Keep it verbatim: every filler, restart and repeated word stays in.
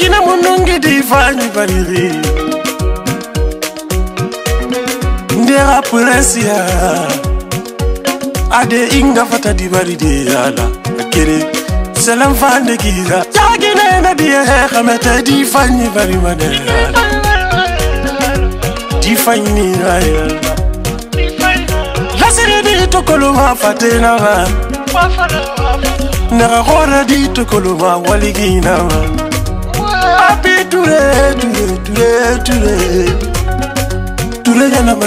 Kina munungi difanyi bariri Ndera puresia Ade inga fata di baridi ala Akere Salam fande kira Jagine na diye Kamete difanyi bari madera Difanyi ala Lasiri di tokolo ma fatena ma Nera kora di tokolo ma waligina ma Papi ture ture ture ture ture yana